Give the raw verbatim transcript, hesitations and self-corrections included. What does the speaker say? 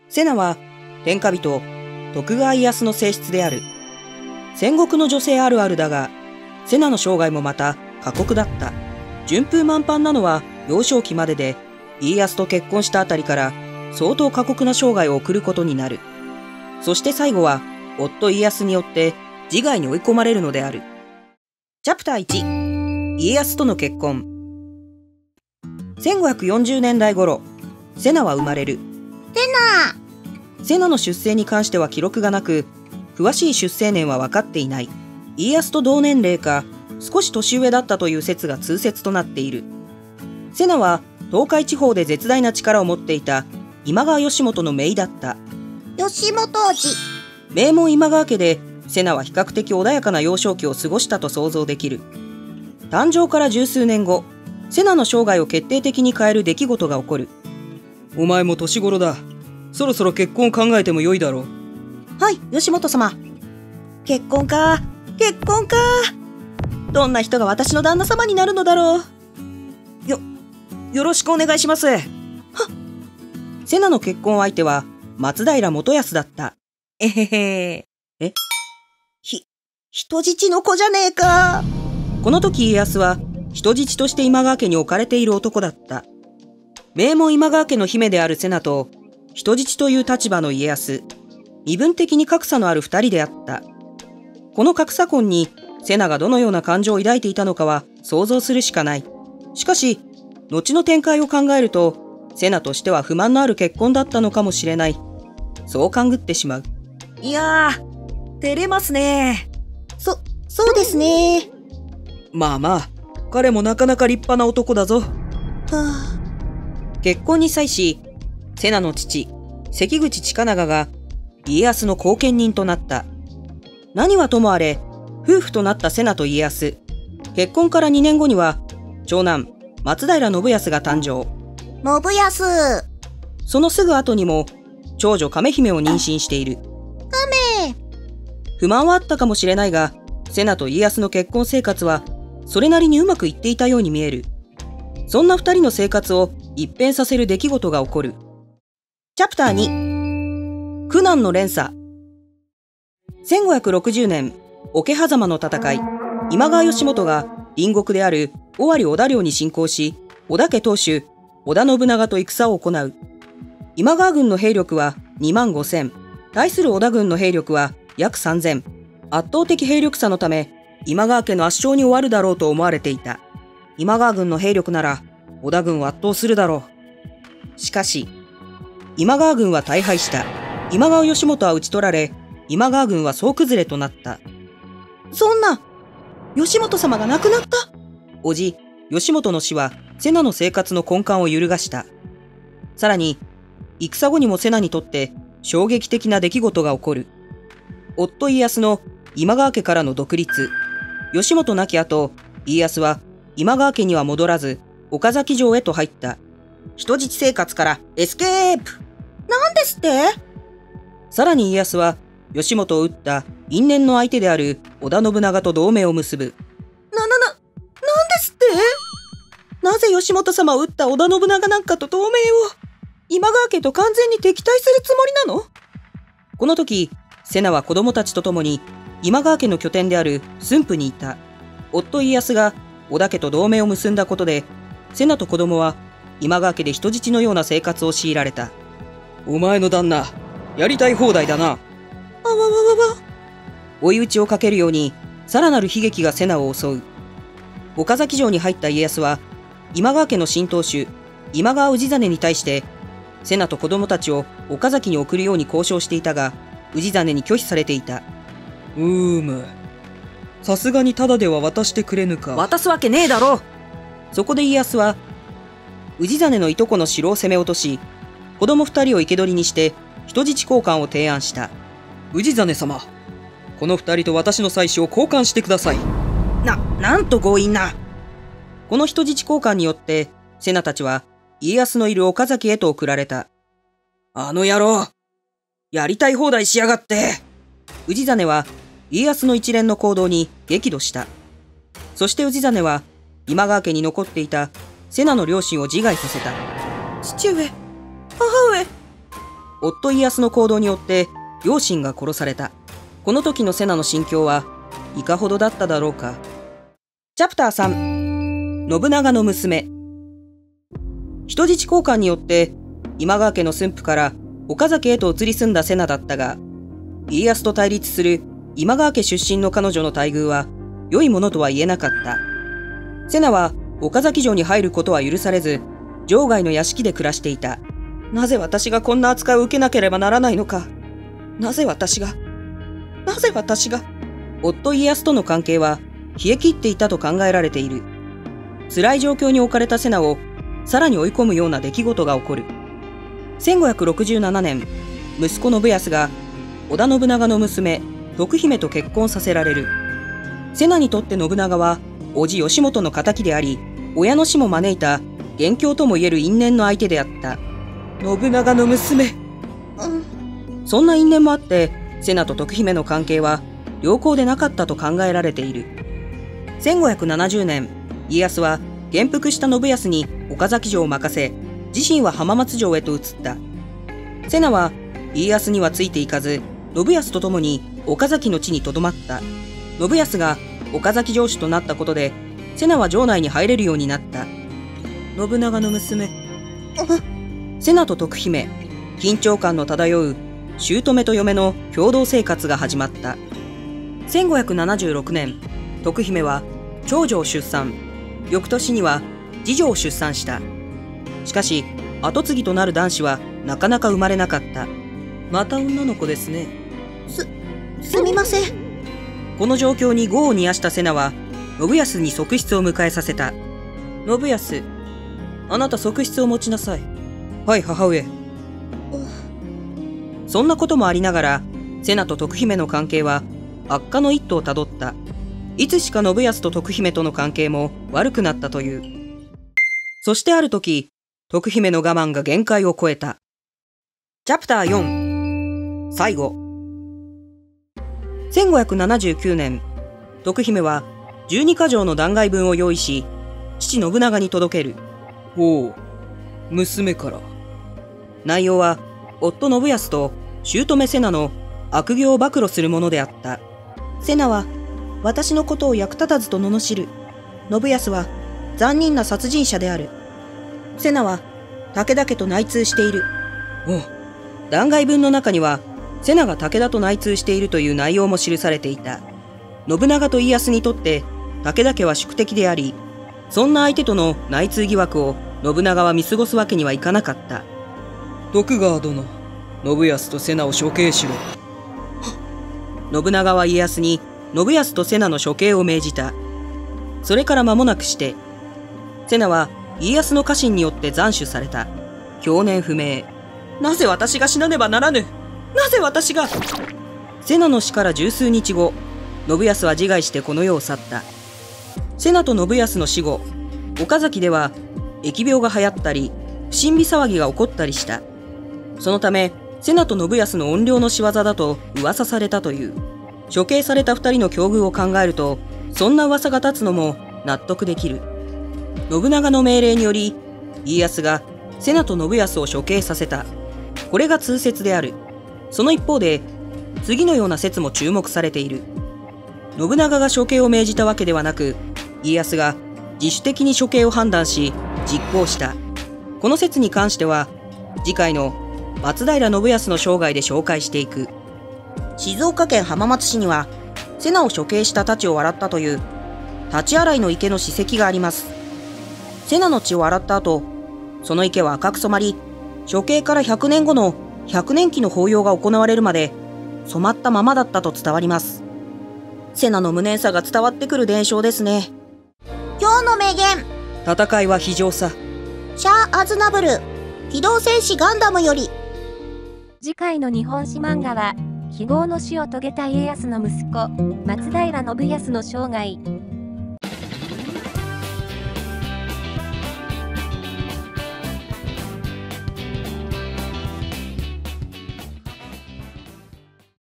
瀬名は天下人徳川家康の正室である。戦国の女性あるあるだが、瀬名の生涯もまた過酷だった。順風満帆なのは幼少期までで、家康と結婚したあたりから相当過酷な生涯を送ることになる。そして最後は夫家康によって自害に追い込まれるのである。チャプターいち、家康との結婚。せんごひゃくよんじゅうねんだい頃、瀬名は生まれる。 瀬名瀬名の出生に関しては記録がなく、詳しい出生年は分かっていない。家康と同年齢か少し年上だったという説が通説となっている。瀬名は東海地方で絶大な力を持っていた今川義元の姪だった。 義元王子。 名門今川家で瀬名は比較的穏やかな幼少期を過ごしたと想像できる。誕生から十数年後、瀬名の生涯を決定的に変える出来事が起こる。 お前も年頃だ。そろそろ結婚を考えてもよいだろう。 はい、義元様。結婚か、結婚か。どんな人が私の旦那様になるのだろう。よ、よろしくお願いします。はっ。瀬名の結婚相手は松平元康だった。えへへ。えひ、人質の子じゃねえか。この時家康は人質として今川家に置かれている男だった。名門今川家の姫である瀬名と人質という立場の家康、身分的に格差のある二人であった。この格差婚に瀬名がどのような感情を抱いていたのかは想像するしかない。しかし後の展開を考えると瀬名としては不満のある結婚だったのかもしれない。そう勘ぐってしまう。いやー、照れますね。 そ、そうですね。 まあまあ、彼もなかなか立派な男だぞ。はあ。 結婚に際し、瀬名の父、関口近長が家康の後見人となった。何はともあれ、夫婦となった瀬名と家康。結婚からにねんごには、長男、松平信康が誕生。 信康。 そのすぐ後にも、長女亀姫を妊娠している。 亀。 不満はあったかもしれないが、瀬名と家康の結婚生活は、それなりにうまくいっていたように見える。そんな二人の生活を一変させる出来事が起こる。チャプターに、苦難の連鎖。せんごひゃくろくじゅうねん、桶狭間の戦い、今川義元が隣国である尾張織田領に侵攻し、織田家当主、織田信長と戦を行う。今川軍の兵力はにまんごせん、対する織田軍の兵力は約さんぜん。圧倒的兵力差のため、今川家の圧勝に終わるだろうと思われていた。今川軍の兵力なら、織田軍を圧倒するだろう。しかし、今川軍は大敗した。今川義元は討ち取られ、今川軍は総崩れとなった。そんな、義元様が亡くなった？叔父、義元の死は、瀬名の生活の根幹を揺るがした。さらに、戦後にも瀬名にとって衝撃的な出来事が起こる。夫家康の今川家からの独立。義元亡き後、家康は今川家には戻らず、岡崎城へと入った。人質生活からエスケープ。 なんですって？ さらに家康は、義元を討った因縁の相手である織田信長と同盟を結ぶ。 な、な、な、なんですって？ なぜ義元様を討った織田信長なんかと同盟を、今川家と完全に敵対するつもりなの？この時、瀬名は子供たちと共に今川家の拠点である駿府にいた。夫家康が織田家と同盟を結んだことで、瀬名と子供は今川家で人質のような生活を強いられた。 お前の旦那、やりたい放題だな。 あわわわわ。追い打ちをかけるように、さらなる悲劇が瀬名を襲う。岡崎城に入った家康は、今川家の新当主、今川氏真に対して、瀬名と子供たちを岡崎に送るように交渉していたが、氏真に拒否されていた。 うーむ。さすがにただでは渡してくれぬか。 渡すわけねえだろ。そこで家康は、氏真のいとこの城を攻め落とし、子供二人を生け捕りにして、人質交換を提案した。 氏真様、この二人と私の妻子を交換してください。 な、なんと強引な。この人質交換によって、瀬名たちは家康のいる岡崎へと送られた。 あの野郎、やりたい放題しやがって。 氏真は家康の一連の行動に激怒した。そして氏真は今川家に残っていた瀬名の両親を自害させた。父上、母上、 夫家康の行動によって両親が殺された。この時の瀬名の心境はいかほどだっただろうか。チャプターさん、信長の娘。人質交換によって今川家の駿府から岡崎へと移り住んだ瀬名だったが、家康と対立する今川家出身の彼女の待遇は良いものとは言えなかった。瀬名は岡崎城に入ることは許されず、城外の屋敷で暮らしていた。なぜ私がこんな扱いを受けなければならないのか。なぜ私がなぜ私が夫家康との関係は冷え切っていたと考えられている。辛い状況に置かれた瀬名をさらに追い込むような出来事が起こる。せんごひゃくろくじゅうななねん、息子信康が織田信長の娘徳姫と結婚させられる。瀬名にとって信長は叔父義元の敵であり、親の死も招いた元凶ともいえる因縁の相手であった。信長の娘、うん、そんな因縁もあって瀬名と徳姫の関係は良好でなかったと考えられている。せんごひゃくななじゅうねん、家康は元服した信康に岡崎城を任せ、自身は浜松城へと移った。瀬名は家康にはついていかず、信康と共に岡崎の地にとどまった。信康が岡崎城主となったことで、瀬名は城内に入れるようになった。信長の娘、瀬名と徳姫、緊張感の漂う姑と嫁の共同生活が始まった。せんごひゃくななじゅうろくねん、徳姫は長女を出産、翌年には次女を出産した。しかし跡継ぎとなる男子はなかなか生まれなかった。また女の子ですね。 す、すみません。 この状況に業を煮やした瀬名は信康に側室を迎えさせた。信康、あなた側室を持ちなさい。はい、母上。そんなこともありながら瀬名と徳姫の関係は悪化の一途をたどった。いつしか信康と徳姫との関係も悪くなったという。そしてある時、徳姫の我慢が限界を超えた。チャプターよん、最後。せんごひゃくななじゅうきゅうねん、徳姫はじゅうにかじょうの弾劾文を用意し、父信長に届ける。 おう、娘から。 内容は夫信康と姑瀬名の悪行を暴露するものであった。 瀬名は私のことを役立たずと罵る。信康は残忍な殺人者である。瀬名は武田家と内通している。 おう。弾劾文の中には瀬名が武田と内通しているという内容も記されていた。信長と家康にとって武田家は宿敵であり、そんな相手との内通疑惑を信長は見過ごすわけにはいかなかった。 徳川殿、信康と瀬名を処刑しろ。 信長は家康に信康と瀬名の処刑を命じた。それから間もなくして瀬名は家康の家臣によって斬首された。享年不明。なぜ私が死なねばならぬ。なぜ私が。瀬名の死から十数日後、信康は自害してこの世を去った。瀬名と信康の死後、岡崎では疫病が流行ったり不審火騒ぎが起こったりした。そのため瀬名と信康の怨霊の仕業だと噂されたという。処刑された二人の境遇を考えると、そんな噂が立つのも納得できる。信長の命令により家康が瀬名と信康を処刑させた。これが通説である。その一方で次のような説も注目されている。信長が処刑を命じたわけではなく、家康が自主的に処刑を判断し実行した。この説に関しては次回の松平信康の生涯で紹介していく。静岡県浜松市には瀬名を処刑した太刀を洗ったという立洗の池の史跡があります。瀬名の血を洗った後、その池は赤く染まり、処刑からひゃくねんごの百年期の法要が行われるまで染まったままだったと伝わります。瀬名の無念さが伝わってくる伝承ですね。 今日の名言。 戦いは非常さ。 シャア・アズナブル、機動戦士ガンダムより。 次回の日本史漫画は非業の死を遂げた家康の息子松平信康の生涯。